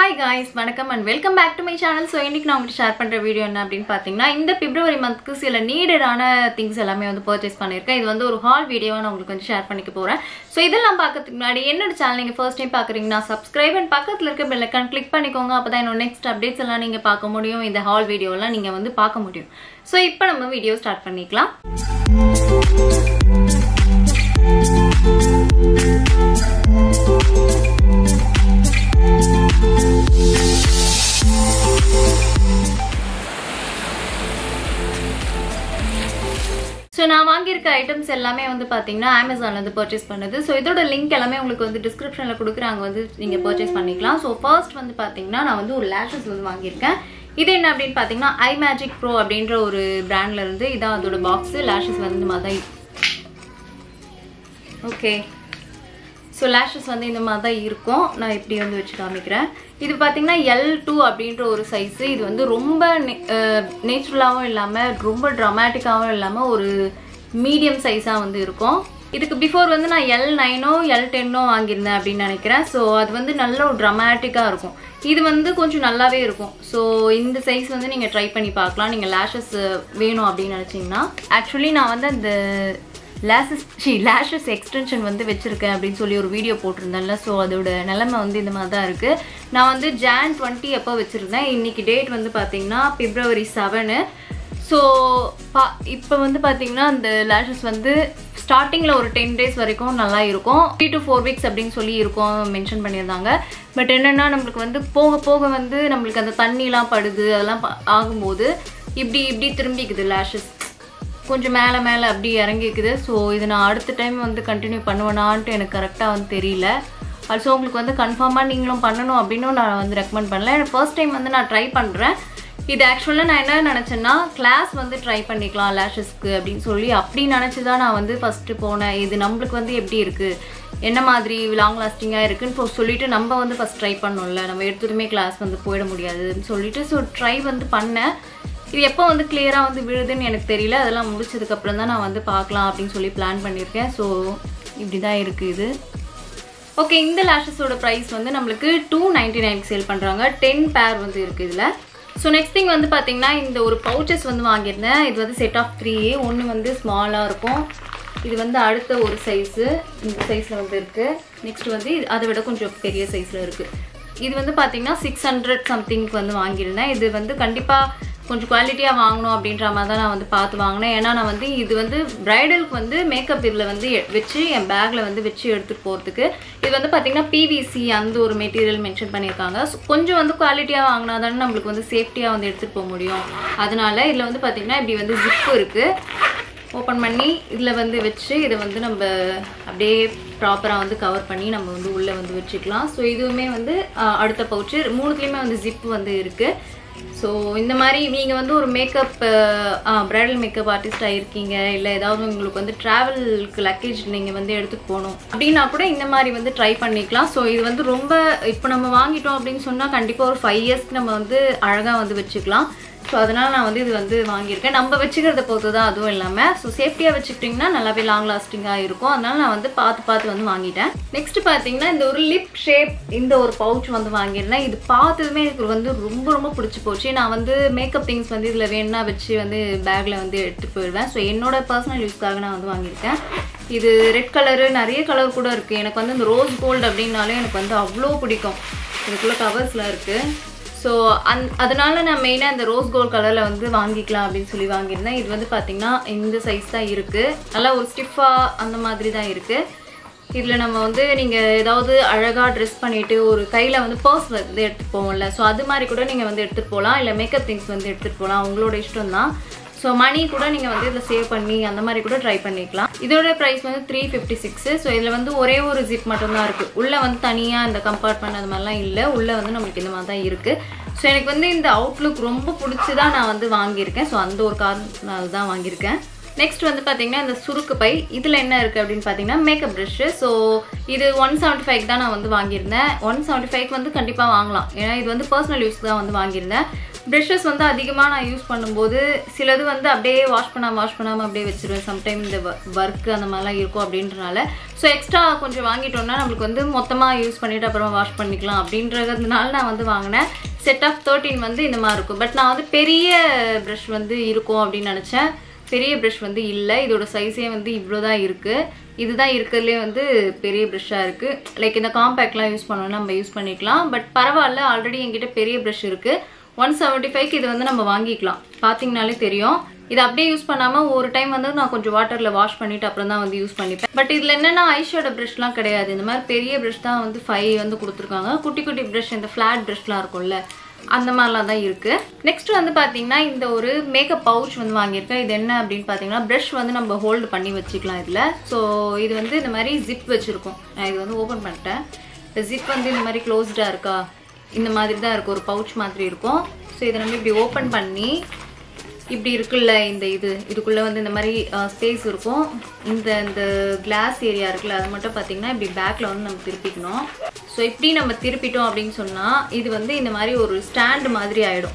Hi guys, welcome and welcome back to my channel. So இன்னைக்கு நான் உங்களுக்கு share பண்ற வீடியோ என்ன அப்படினு பாத்தீங்கன்னா இந்த February monthக்கு சில நீடடான things எல்லாமே வந்து purchase பண்ணிருக்கேன். இது வந்து ஒரு haul வீடியோவா நான் உங்களுக்கு வந்து ஷேர் பண்ணிக்க போறேன். So இதெல்லாம் பார்க்கிறதுக்கு முன்னாடி என்னோட சேனல் நீங்க first time பார்க்கறீங்கன்னா subscribe and பக்கத்துல இருக்க bell icon click பண்ணிக்கோங்க. அப்பதான் என்னோட next updates எல்லாம் நீங்க பார்க்க முடியும். இந்த haul வீடியோ எல்லாம் நீங்க வந்து பார்க்க முடியும். So இப்போ நம்ம வீடியோ ஸ்டார்ட் பண்ணிக்கலாம். So நான் வாங்கியிருக்க ஐட்டம்ஸ் எல்லாமே வந்து பாத்தீங்கன்னா Amazonல இருந்து பர்ச்சேஸ் பண்ணது. சோ இதோட லிங்க் எல்லாமே உங்களுக்கு வந்து டிஸ்கிரிப்ஷன்ல கொடுக்குறாங்க, வந்து நீங்க பர்ச்சேஸ் பண்ணிக்கலாம். சோ ஃபர்ஸ்ட் வந்து பாத்தீங்கன்னா நான் வந்து ஒரு lashes வந்து வாங்கியிருக்கேன். இது என்ன அப்படினு பாத்தீங்கன்னா IMAGIC Pro அப்படிங்கற ஒரு பிராண்ட்ல இருந்து இதான் அதோட பாக்ஸ். lashes வந்து இந்த மாதிரி ஓகே. சோ lashes வந்து இந்த மாதிரி தான் இருக்கும். நான் இப்படி வந்து வெச்சு காமிக்கிறேன். இது பாத்தீங்கன்னா L2 அப்படிங்கற ஒரு சைஸ். இது வந்து ரொம்ப நேச்சுரலாவும் இல்லாம ரொம்ப டிராமாட்டிக்காவும் இல்லாம ஒரு மீடியம் சைஸா வந்து இருக்கும். இதுக்கு பிஃபோர் வந்து நான் L9ஓ L10ஓ வாங்கியிருந்தேன் அப்படின்னு நினைக்கிறேன். ஸோ அது வந்து நல்ல ஒரு ட்ராமாட்டிக்காக இருக்கும். இது வந்து கொஞ்சம் நல்லாவே இருக்கும். ஸோ இந்த சைஸ் வந்து நீங்கள் ட்ரை பண்ணி பார்க்கலாம். நீங்கள் லேஷஸ் வேணும் அப்படின்னு நினச்சிங்கன்னா. ஆக்சுவலி நான் வந்து அந்த lashes எக்ஸ்டென்ஷன் வந்து வச்சிருக்கேன் அப்படின்னு சொல்லி ஒரு வீடியோ போட்டிருந்தேன்ல. ஸோ அதோட நிலைமை வந்து இந்த மாதிரி தான் இருக்குது. நான் வந்து Jan 20 எப்போ வச்சுருந்தேன். இன்னைக்கு டேட் வந்து பார்த்தீங்கன்னா February 7. ஸோ இப்போ வந்து பார்த்தீங்கன்னா அந்த lashes வந்து ஸ்டார்டிங்கில் ஒரு 10 days வரைக்கும் நல்லா இருக்கும். 3 to 4 weeks அப்படின்னு சொல்லி இருக்கும் மென்ஷன் பண்ணியிருந்தாங்க. பட் என்னென்னா நம்மளுக்கு வந்து போக போக வந்து நம்மளுக்கு அந்த தண்ணிலாம் படுது, அதெல்லாம் ஆகும்போது இப்படி திரும்பிக்குது lashes. கொஞ்சம் மேலே அப்படி இறங்கிக்குது. ஸோ இது நான் அடுத்த டைம் வந்து கண்டினியூ பண்ணுவேனான்ட்டு எனக்கு கரெக்டாக வந்து தெரியல. ஆல்சோ உங்களுக்கு வந்து கன்ஃபார்மாக நீங்களும் பண்ணணும் அப்படின்னு நான் வந்து ரெக்கமெண்ட் பண்ணல. எனக்கு ஃபர்ஸ்ட் டைம் வந்து நான் ட்ரை பண்ணுறேன். இது ஆக்சுவலாக நான் என்ன நினச்சேன்னா கிளாஸ் வந்து ட்ரை பண்ணிக்கலாம் லேஷஸ்க்கு அப்படின்னு சொல்லி அப்படி நினச்சி தான் நான் வந்து ஃபஸ்ட்டு போனேன். இது நம்மளுக்கு வந்து எப்படி இருக்குது, என்ன மாதிரி லாங் லாஸ்டிங்காக இருக்குன்னு சொல்லிட்டு நம்ம வந்து ஃபஸ்ட் ட்ரை பண்ணோம்ல, நம்ம எடுத்துட்டுமே கிளாஸ் வந்து போயிட முடியாதுன்னு சொல்லிட்டு ஸோ ட்ரை வந்து பண்ணேன். இது எப்போ வந்து கிளியராக வந்து விழுதுன்னு எனக்கு தெரியல. அதெல்லாம் முடிச்சதுக்கப்புறம் தான் நான் வந்து பார்க்கலாம் அப்படின்னு சொல்லி பிளான் பண்ணியிருக்கேன். ஸோ இப்படி தான் இருக்குது இது. ஓகே, இந்த லேஷஸோட ப்ரைஸ் வந்து நம்மளுக்கு 299 சேல் பண்ணுறாங்க. 10 பேர் வந்து இருக்குது இதில். ஸோ நெக்ஸ்ட் திங் வந்து பார்த்தீங்கன்னா இந்த ஒரு பவுச்சஸ் வந்து வாங்கியிருந்தேன். இது வந்து செட் ஆஃப் 3. ஒன்று வந்து ஸ்மாலாக இருக்கும், இது வந்து அடுத்த ஒரு சைஸு இந்த சைஸில் வந்து இருக்குது. நெக்ஸ்ட் வந்து அதை விட கொஞ்சம் பெரிய சைஸில் இருக்குது. இது வந்து பார்த்தீங்கன்னா 600 சம்திங்க்கு வந்து வாங்கியிருந்தேன். இது வந்து கண்டிப்பாக கொஞ்சம் குவாலிட்டியாக வாங்கணும் அப்படின்ற மாதிரி தான் நான் வந்து பார்த்து வாங்கினேன். ஏன்னா நான் வந்து இது வந்து ப்ரைடலுக்கு வந்து மேக்கப் இதில் வந்து வச்சு என் பேக்கில் வந்து வச்சு எடுத்துகிட்டு போகிறதுக்கு. இது வந்து பார்த்திங்கன்னா PVC அந்த ஒரு மெட்டீரியல் மென்ஷன் பண்ணியிருக்காங்க. ஸோ கொஞ்சம் வந்து குவாலிட்டியாக வாங்கினா தானே நம்மளுக்கு வந்து சேஃப்டியாக வந்து எடுத்துகிட்டு போக முடியும். அதனால இதில் வந்து பார்த்திங்கன்னா இப்படி வந்து ஜிப்பு இருக்குது. ஓப்பன் பண்ணி இதில் வந்து வச்சு இதை வந்து நம்ம அப்படியே ப்ராப்பராக வந்து கவர் பண்ணி நம்ம வந்து உள்ளே வந்து வச்சுக்கலாம். ஸோ இதுவுமே வந்து அடுத்த பவுச்சு 3த்துலேயுமே வந்து ஜிப்பு வந்து இருக்குது. ஸோ இந்த மாதிரி நீங்கள் வந்து ஒரு மேக்கப் ப்ரைடல் மேக்கப் ஆர்டிஸ்டாக இருக்கீங்க, இல்லை ஏதாவது உங்களுக்கு வந்து ட்ராவலுக்கு லக்கேஜ் நீங்கள் வந்து எடுத்துகிட்டு போகணும் அப்படின்னா கூட இந்த மாதிரி வந்து ட்ரை பண்ணிக்கலாம். ஸோ இது வந்து ரொம்ப இப்போ நம்ம வாங்கிட்டோம் அப்படின்னு சொன்னால் கண்டிப்பாக ஒரு 5 இயர்ஸ்க்கு நம்ம வந்து அழகாக வந்து வச்சுக்கலாம். ஸோ அதனால் நான் வந்து இது வந்து வாங்கியிருக்கேன். நம்ம வச்சுக்கிறத பொறுத்து தான் அதுவும் இல்லாமல். ஸோ சேஃப்டியாக வச்சுக்கிட்டிங்கன்னா நல்லாவே லாங் லாஸ்டிங்காக இருக்கும். அதனால் நான் வந்து பார்த்து வந்து வாங்கிட்டேன். நெக்ஸ்ட் பார்த்தீங்கன்னா இந்த ஒரு லிப் ஷேப் இந்த ஒரு பவுச் வந்து வாங்கியிருந்தேன். இது பார்த்ததுமே எனக்கு வந்து ரொம்ப பிடிச்சி போச்சு. நான் வந்து மேக்கப் திங்ஸ் வந்து இதில் வேணும்னா வச்சு வந்து பேக்கில் வந்து எடுத்துகிட்டு போயிடுவேன். ஸோ என்னோட பர்சனல் யூஸ்க்காக நான் வந்து வாங்கியிருக்கேன். இது ரெட் கலரு, நிறைய கலர் கூட இருக்குது. எனக்கு வந்து இந்த ரோஸ் கோல்டு அப்படின்னாலே எனக்கு வந்து அவ்வளோ பிடிக்கும். இதுக்குள்ளே கவர்ஸ்லாம் இருக்குது. ஸோ அதனால நான் மெயினாக இந்த ரோஸ் கோல்ட் கலரில் வந்து வாங்கிக்கலாம் அப்படின்னு சொல்லி வாங்கியிருந்தேன். இது வந்து பார்த்திங்கன்னா இந்த சைஸ் தான் இருக்குது. நல்லா ஒரு ஸ்டிஃபாக அந்த மாதிரி தான் இருக்குது. இதில் நம்ம வந்து நீங்கள் ஏதாவது அழகாக ட்ரெஸ் பண்ணிவிட்டு ஒரு கையில் வந்து பர்ஸ் வந்து எடுத்துகிட்டு போவோம்ல, ஸோ அது மாதிரி கூட நீங்கள் வந்து எடுத்துகிட்டு போகலாம். இல்லை மேக்கப் திங்ஸ் வந்து எடுத்துகிட்டு போகலாம், உங்களோட இஷ்டம் தான். ஸோ மணி கூட நீங்கள் வந்து இதில் சேவ் பண்ணி அந்த மாதிரி கூட ட்ரை பண்ணிக்கலாம். இதோட ப்ரைஸ் வந்து 356. ஸோ இதில் வந்து ஒரே ஒரு ஜிப் மட்டும்தான் இருக்குது. உள்ளே வந்து தனியாக இந்த கம்பார்ட்மெண்ட் அது மாதிரிலாம் இல்லை. உள்ளே வந்து நம்மளுக்கு இந்த மாதிரி தான் இருக்குது. ஸோ எனக்கு வந்து இந்த அவுட்லுக் ரொம்ப பிடிச்சி தான் நான் வந்து வாங்கியிருக்கேன். ஸோ அந்த ஒரு காரணத்தினால தான் வாங்கியிருக்கேன். நெக்ஸ்ட் வந்து பார்த்தீங்கன்னா இந்த சுருக்கு பை இதில் என்ன இருக்குது அப்படின்னு பார்த்தீங்கன்னா மேக்கப் ப்ரஷ்ஷு. ஸோ இது 175 தான் நான் வந்து வாங்கியிருந்தேன். 175 வந்து கண்டிப்பாக வாங்கலாம், ஏன்னா இது வந்து பர்சனல் யூஸ்க்கு தான் வந்து வாங்கியிருந்தேன். ப்ரஷஸ் வந்து அதிகமாக நான் யூஸ் பண்ணும்போது சிலது வந்து அப்படியே வாஷ் பண்ணாமல் அப்படியே வச்சுருவேன். சம்டைம் இந்த ஒர்க்கு அந்த மாதிரிலாம் இருக்கும் அப்படின்றனால. ஸோ எக்ஸ்ட்ரா கொஞ்சம் வாங்கிட்டோம்னா நம்மளுக்கு வந்து மொத்தமாக யூஸ் பண்ணிவிட்டு அப்புறமா வாஷ் பண்ணிக்கலாம் அப்படின்றதுனால நான் வந்து வாங்கினேன். செட் ஆஃப் 13 வந்து இந்த மாதிரி இருக்கும். பட் நான் வந்து பெரிய ப்ரஷ் வந்து இருக்கும் அப்படின்னு நினச்சேன். பெரிய ப்ரஷ் வந்து இல்லை, இதோட சைஸே வந்து இவ்வளோ தான் இருக்குது. இதுதான் இருக்கிறதுலே வந்து பெரிய ப்ரஷ்ஷாக இருக்குது. லைக் இந்த காம்பேக்ட்லாம் யூஸ் பண்ணோன்னா நம்ம யூஸ் பண்ணிக்கலாம். பட் பரவாயில்ல, ஆல்ரெடி என்கிட்ட பெரிய ப்ரஷ் இருக்குது. 175க்கு இது வந்து நம்ம வாங்கிக்கலாம். பார்த்தீங்கனாலே தெரியும். இது அப்படியே யூஸ் பண்ணாமல் ஒரு டைம் வந்து நான் கொஞ்சம் வாட்டரில் வாஷ் பண்ணிவிட்டு அப்புறம் தான் வந்து யூஸ் பண்ணிப்பேன். பட் இதில் என்னென்னா ஐஷேடோ ப்ரஷ்லாம் கிடையாது. இந்த மாதிரி பெரிய ப்ரஷ் தான் வந்து 5 வந்து கொடுத்துருக்காங்க. குட்டி குட்டி ப்ரஷ், இந்த ஃப்ளாட் ப்ரஷ்லாம் இருக்கும்ல, அந்த மாதிரிலாம் தான் இருக்குது. நெக்ஸ்ட் வந்து பார்த்தீங்கன்னா இந்த ஒரு மேக்கப் பவுச் வந்து வாங்கியிருக்கேன். இது என்ன அப்படின்னு பார்த்தீங்கன்னா ப்ரஷ் வந்து நம்ம ஹோல்டு பண்ணி வச்சுக்கலாம் இதில். ஸோ இது வந்து இந்த மாதிரி ஜிப் வச்சுருக்கோம். நான் இது வந்து ஓப்பன் பண்ணிட்டேன். இந்த ஜிப் வந்து இந்த மாதிரி க்ளோஸ்டாக இருக்கா, இந்த மாதிரி தான் இருக்கும், ஒரு பவுச் மாதிரி இருக்கும். ஸோ இதை நம்ம இப்படி ஓப்பன் பண்ணி இப்படி இருக்குல்ல, இந்த இதுக்குள்ளே வந்து இந்த மாதிரி ஸ்பேஸ் இருக்கும். இந்த கிளாஸ் ஏரியா இருக்குல்ல, அது மட்டும் பார்த்தீங்கன்னா இப்படி பேக்கில் வந்து நம்ம திருப்பிக்கணும். ஸோ இப்படி நம்ம திருப்பிட்டோம் அப்படின்னு சொன்னால் இது வந்து இந்த மாதிரி ஒரு ஸ்டாண்டு மாதிரி ஆகிடும்.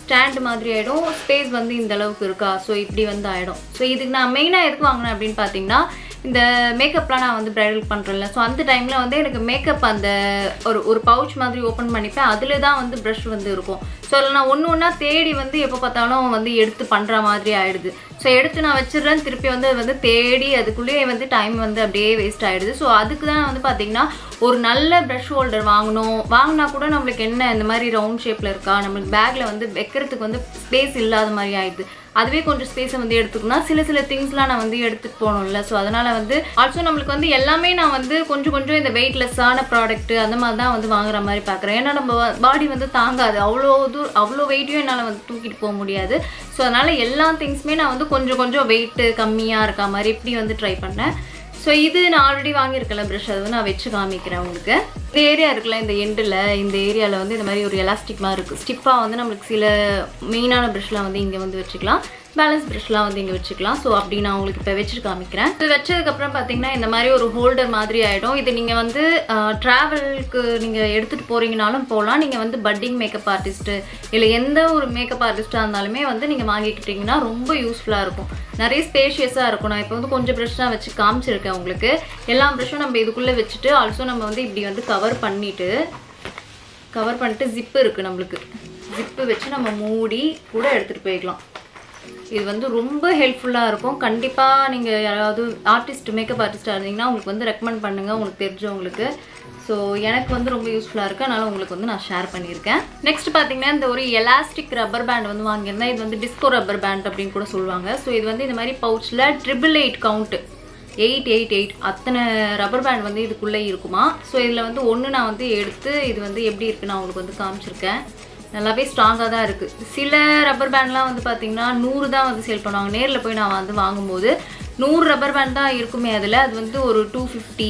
ஸ்பேஸ் வந்து இந்த அளவுக்கு இருக்கா, ஸோ இப்படி வந்து ஆகிடும். ஸோ இதுக்கு நான் மெயினாக எதுக்கு வாங்கினேன் அப்படின்னு பார்த்தீங்கன்னா இந்த மேக்கப்லாம் நான் வந்து ப்ரைடல் பண்ணுறேன்ல, ஸோ அந்த டைமில் வந்து எனக்கு மேக்கப் அந்த ஒரு பவுச் மாதிரி ஓப்பன் பண்ணிப்பேன். அதில் தான் வந்து ப்ரஷ் வந்து இருக்கும். ஸோ அதில் நான் ஒன்றா தேடி வந்து எப்போ பார்த்தாலும் வந்து எடுத்து பண்ணுற மாதிரி ஆகிடுது. ஸோ எடுத்து நான் வச்சிடுறேன், திருப்பி வந்து அது வந்து தேடி அதுக்குள்ளேயே வந்து டைம் வந்து அப்படியே வேஸ்ட் ஆகிடுது. ஸோ அதுக்கு தான் வந்து பார்த்திங்கன்னா ஒரு நல்ல ப்ரஷ் ஹோல்டர் வாங்கினா கூட நம்மளுக்கு என்ன இந்த மாதிரி ரவுண்ட் ஷேப்பில் இருக்கா, நம்மளுக்கு பேக்கில் வந்து வைக்கிறதுக்கு வந்து ஸ்பேஸ் இல்லாத மாதிரி ஆகிடுது. அதுவே கொஞ்சம் ஸ்பேஸை வந்து எடுத்துக்கணும்னா சில திங்ஸ்லாம் நான் வந்து எடுத்துகிட்டு போகணும்ல. ஸோ அதனால் வந்து ஆல்சோ நம்மளுக்கு வந்து எல்லாமே நான் வந்து கொஞ்சம் இந்த வெயிட்லெஸ்ஸான ப்ராடக்ட்டு அந்த மாதிரி தான் வந்து வாங்குற மாதிரி பார்க்குறேன். ஏன்னா நம்ம பாடி வந்து தாங்காது, அவ்வளோ வெயிட்டையும் என்னால் வந்து தூக்கிட்டு போக முடியாது. ஸோ அதனால் எல்லா திங்ஸுமே நான் வந்து கொஞ்சம் வெயிட்டு கம்மியாக இருக்க மாதிரி இப்படி வந்து ட்ரை பண்ணேன். ஸோ இது நான் ஆல்ரெடி வாங்கியிருக்கேன் ப்ரஷ், அது வந்து நான் வச்சு காமிக்கிறேன் உங்களுக்கு. இந்த ஏரியா இருக்குல்ல, இந்த எண்டில் இந்த ஏரியாவில் வந்து இந்த மாதிரி ஒரு எலாஸ்டிக் மாதிரி இருக்குது. ஸ்டிப்பாக வந்து நம்மளுக்கு சில மெயினான ப்ரஷ்லாம் வந்து இங்கே வந்து வச்சுக்கலாம், பேலன்ஸ் ப்ரஷ்லாம் வந்து இங்கே வச்சுக்கலாம். ஸோ அப்படி நான் உங்களுக்கு இப்போ வச்சுட்டு காமிக்கிறேன். இது வச்சதுக்கப்புறம் பார்த்தீங்கன்னா இந்த மாதிரி ஒரு ஹோல்டர் மாதிரி ஆகிடும். இது நீங்கள் வந்து ட்ராவலுக்கு நீங்கள் எடுத்துகிட்டு போகிறீங்கனாலும் போகலாம். நீங்கள் வந்து பட்டிங் மேக்கப் ஆர்டிஸ்ட்டு இல்லை எந்த ஒரு மேக்கப் ஆர்டிஸ்ட்டாக இருந்தாலுமே வந்து நீங்கள் வாங்கிக்கிட்டிங்கன்னா ரொம்ப யூஸ்ஃபுல்லாக இருக்கும். நிறைய ஸ்பேஷியஸாக இருக்கும். நான் இப்போ வந்து கொஞ்சம் ப்ரஷ் தான் வச்சு காமிச்சிருக்கேன் உங்களுக்கு. எல்லா ப்ரஷ்ஷும் நம்ம இதுக்குள்ளே வச்சுட்டு ஆல்சோ நம்ம வந்து இப்படி வந்து கவர் பண்ணிட்டு ஜிப்பு இருக்குது நம்மளுக்கு. ஜிப்பு வச்சு நம்ம மூடி கூட எடுத்துகிட்டு போய்க்கலாம். இது வந்து ரொம்ப ஹெல்ப்ஃபுல்லாக இருக்கும். கண்டிப்பாக நீங்கள் யாராவது மேக்கப் ஆர்டிஸ்ட்டாக இருந்தீங்கன்னா உங்களுக்கு வந்து ரெக்கமெண்ட் பண்ணுங்கள், உங்களுக்கு தெரிஞ்சவங்களுக்கு. ஸோ எனக்கு வந்து ரொம்ப யூஸ்ஃபுல்லாக இருக்குது, அதனால் உங்களுக்கு வந்து நான் ஷேர் பண்ணியிருக்கேன். நெக்ஸ்ட் பார்த்தீங்கன்னா இந்த ஒரு எலாஸ்டிக் ரப்பர் பேண்ட் வந்து வாங்கியிருந்தேன். இது வந்து டிஸ்கோ ரப்பர் பேண்ட் அப்படின்னு கூட சொல்லுவாங்க. ஸோ இது வந்து இந்த மாதிரி பவுச்சில் 888 கவுண்ட்டு 888 அத்தனை ரப்பர் பேண்ட் வந்து இதுக்குள்ளே இருக்குமா. ஸோ இதில் வந்து ஒன்று நான் வந்து எடுத்து இது வந்து எப்படி இருக்குன்னு நான் உங்களுக்கு வந்து காமிச்சிருக்கேன். நல்லாவே ஸ்ட்ராங்காக தான் இருக்குது. சில ரப்பர் பேண்ட்லாம் வந்து பார்த்திங்கன்னா 100 தான் வந்து சேல் பண்ணுவாங்க. நேரில் போய் நான் வந்து வாங்கும்போது 100 ரப்பர் பேண்ட் தான் இருக்குமே. அதில் அது வந்து ஒரு 250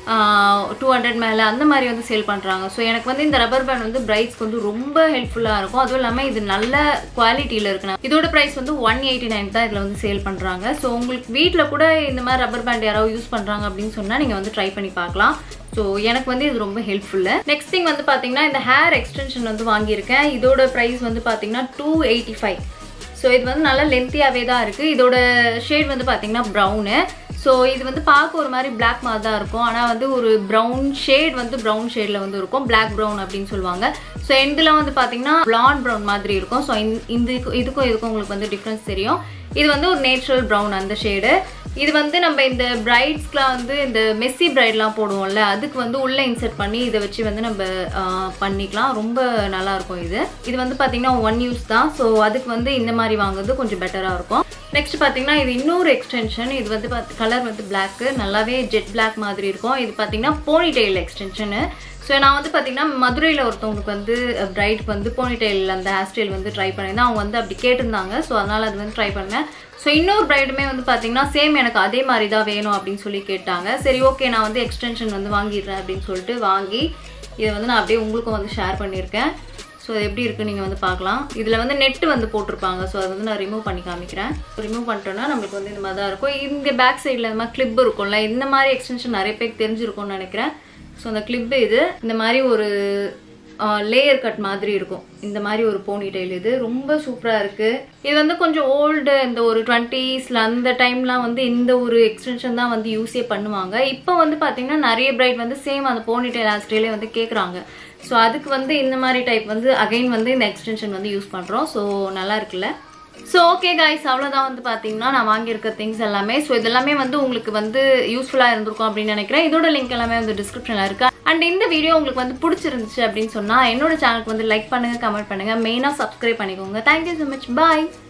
200 மேலே அந்த மாதிரி வந்து சேல் பண்ணுறாங்க. ஸோ எனக்கு வந்து இந்த ரப்பர் பேண்ட் வந்து பிரைட்ஸ்க்கு வந்து ரொம்ப ஹெல்ப்ஃபுல்லாக இருக்கும். அதுவும் இல்லாமல் இது நல்ல குவாலிட்டியில் இருக்குண்ணா. இதோட ப்ரைஸ் வந்து 189 தான் இதில் வந்து சேல் பண்ணுறாங்க. ஸோ உங்களுக்கு வீட்டில் கூட இந்த மாதிரி ரப்பர் பேண்ட் யாராவது யூஸ் பண்ணுறாங்க அப்படின்னு சொன்னால் நீங்கள் வந்து ட்ரை பண்ணி பார்க்கலாம். ஸோ எனக்கு வந்து இது ரொம்ப ஹெல்ப்ஃபுல்லு. நெக்ஸ்ட் திங் வந்து பார்த்தீங்கன்னா இந்த ஹேர் எக்ஸ்டென்ஷன் வந்து வாங்கியிருக்கேன். இதோட ப்ரைஸ் வந்து பார்த்தீங்கன்னா 285. ஸோ இது வந்து நல்லா லென்த்தியாகவே தான் இருக்குது. இதோட ஷேட் வந்து பார்த்தீங்கன்னா ப்ரௌனு. ஸோ இது வந்து பார்க்க ஒரு மாதிரி பிளாக் மாதிரி தான் இருக்கும். ஆனால் வந்து ஒரு ப்ரௌன் ஷேடில் வந்து இருக்கும். பிளாக் ப்ரௌன் அப்படின்னு சொல்லுவாங்க. ஸோ இதில் வந்து பார்த்தீங்கன்னா பிளாண்ட் ப்ரௌன் மாதிரி இருக்கும். ஸோ இதுக்கும் உங்களுக்கு வந்து டிஃப்ரென்ஸ் தெரியும். இது வந்து ஒரு நேச்சுரல் ப்ரௌன் அந்த ஷேடு. இது வந்து நம்ம இந்த பிரைட்ஸ்க்குலாம் வந்து இந்த மெஸ்ஸி பிரைட்லாம் போடுவோம்ல, அதுக்கு வந்து உள்ளே இன்சர்ட் பண்ணி இதை வச்சு வந்து நம்ம பண்ணிக்கலாம். ரொம்ப நல்லாயிருக்கும். இது வந்து பார்த்தீங்கன்னா 1 யூஸ் தான். ஸோ அதுக்கு வந்து இந்த மாதிரி வாங்குறது கொஞ்சம் பெட்டராக இருக்கும். நெக்ஸ்ட் பார்த்தீங்கன்னா இது இன்னொரு எக்ஸ்டென்ஷன். இது வந்து கலர் வந்து பிளாக்கு, நல்லாவே ஜெட் பிளாக் மாதிரி இருக்கும். இது பார்த்தீங்கன்னா போனிடெயில் எக்ஸ்டென்ஷனு. ஸோ நான் வந்து பார்த்தீங்கன்னா மதுரையில் ஒருத்தவங்களுக்கு வந்து பிரைட்க்கு வந்து போனிடெயில் அந்த ஹேர் ஸ்டைல் வந்து ட்ரை பண்ணியிருந்தேன். அவங்க வந்து அப்படி கேட்டிருந்தாங்க. ஸோ அதனால் அது வந்து ட்ரை பண்ணேன். ஸோ இன்னொரு பிரைடுமே வந்து பார்த்தீங்கன்னா சேம் எனக்கு அதே மாதிரி தான் வேணும் அப்படின்னு சொல்லி கேட்டாங்க. சரி ஓகே நான் வந்து எக்ஸ்டென்ஷன் வந்து வாங்கிடுறேன் அப்படின்னு சொல்லிட்டு வாங்கி இதை வந்து நான் அப்படியே உங்களுக்கும் வந்து ஷேர் பண்ணியிருக்கேன். ஸோ ஸோ அது எப்படி இருக்குன்னு நீங்கள் வந்து பார்க்கலாம். இதில் வந்து நெட்டு வந்து போட்டிருப்பாங்க. ஸோ அதை வந்து நான் ரிமூவ் பண்ணி காமிக்கிறேன். ரிமூவ் பண்ணிட்டோன்னா நம்மளுக்கு வந்து இந்த மாதிரி தான் இருக்கும். இங்கே பேக் சைடில் இந்த மாதிரி கிளிப் இருக்கும்ல, இந்த மாதிரி எக்ஸ்டென்ஷன் நிறைய பேருக்கு தெரிஞ்சிருக்கும்னு நினைக்கிறேன். ஸோ அந்த கிளிப்பு இது இந்த மாதிரி ஒரு லேயர் கட் மாதிரி இருக்கும். இந்த மாதிரி ஒரு போனிடெயில் இது ரொம்ப சூப்பராக இருக்குது. இது வந்து கொஞ்சம் ஓல்டு, இந்த ஒரு 20s அந்த டைம்லாம் வந்து இந்த ஒரு எக்ஸ்டென்ஷன் தான் வந்து யூஸே பண்ணுவாங்க. இப்போ வந்து பார்த்தீங்கன்னா நிறைய பிரைட் வந்து சேம் அந்த போனிடெயில் ஹேர்ஸ்டைலே வந்து கேட்குறாங்க. ஸோ அதுக்கு வந்து இந்த மாதிரி டைப் வந்து அகைன் வந்து இந்த எக்ஸ்டென்ஷன் வந்து யூஸ் பண்ணுறோம். ஸோ நல்லா இருக்குல்ல. ஸோ ஓகே கைஸ், அவ்வளோதான் வந்து பார்த்தீங்கன்னா நான் வாங்கியிருக்க திங்ஸ் எல்லாமே. ஸோ இதெல்லாமே வந்து உங்களுக்கு வந்து யூஸ்ஃபுல்லாக இருந்திருக்கும் அப்படின்னு நினைக்கிறேன். இதோட லிங்க் எல்லாமே வந்து டிஸ்கிரிப்ஷனில் இருக்குது. அண்ட் இந்த வீடியோ உங்களுக்கு வந்து பிடிச்சிருந்துச்சு அப்படின்னு சொன்னால் என்னோட சேனலுக்கு வந்து லைக் பண்ணுங்கள், கமெண்ட் பண்ணுங்கள், மெயினாக சப்ஸ்கிரைப் பண்ணிக்கோங்க. Thank you so much. பாய்.